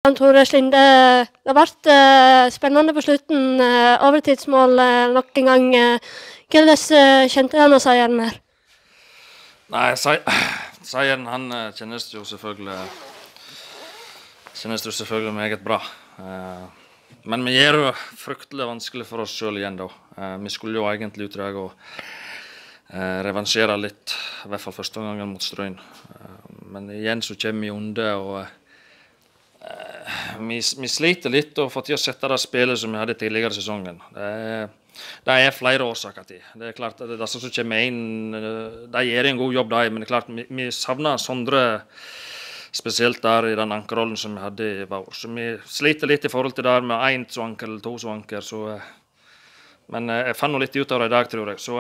Tore Slinde, det har vært spennende på slutten, overtidsmål nok en gang. Hvordan kjente denne seieren her? Nei, seieren han kjennes jo selvfølgelig meget bra. Men vi gjør det fryktelig vanskelig for oss selv igjen da. Vi skulle jo egentlig ut i dag og revansjere litt, i hvert fall første gangen mot Strøyn. Men igjen så kommer vi under, og vi sliter litt å få til å sette det spillet som vi hadde tidligere i sesongen. Det flere årsaker til. Det klart at det som kommer inn, de gjør en god jobb, men det klart vi savner Sondre, spesielt der i den ankerrollen som vi hadde i vår. Så vi sliter litt i forhold til der med 1 svanker eller 2 svanker. Men jeg fant noe litt ut av det i dag, tror jeg. Så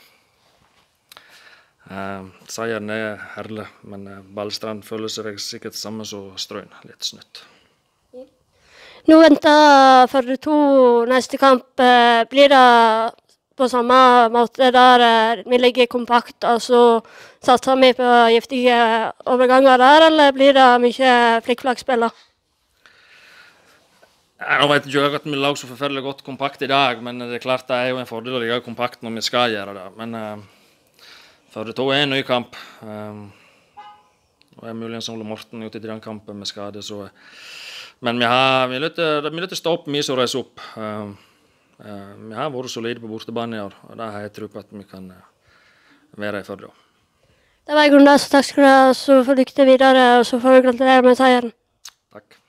seieren herlig, men Ballstrand føler seg sikkert samme som Strøyn, litt snutt. Nå venter Førde 2 neste kamp. Blir det på samme måte der vi ligger kompakt, og så satser vi på giftige overganger der, eller blir det mye flikkflakkspill? Nå vet jeg ikke at vi lager så forferdelig godt kompakt i dag, men det er klart det er jo en fordel å ligge kompakt når vi skal gjøre det. Men Førde 2 en ny kamp. Og muligens Ole Morten ute i den kampen med skade, så... Men vi er nødt til å stå opp mye som reiser opp. Vi har vært solide på bortebane i år, og det har jeg tro på at vi kan være i Førde. Det var i grunnen, så takk skal du ha, så får lykke til videre, og så får vi gratulere med seieren. Takk.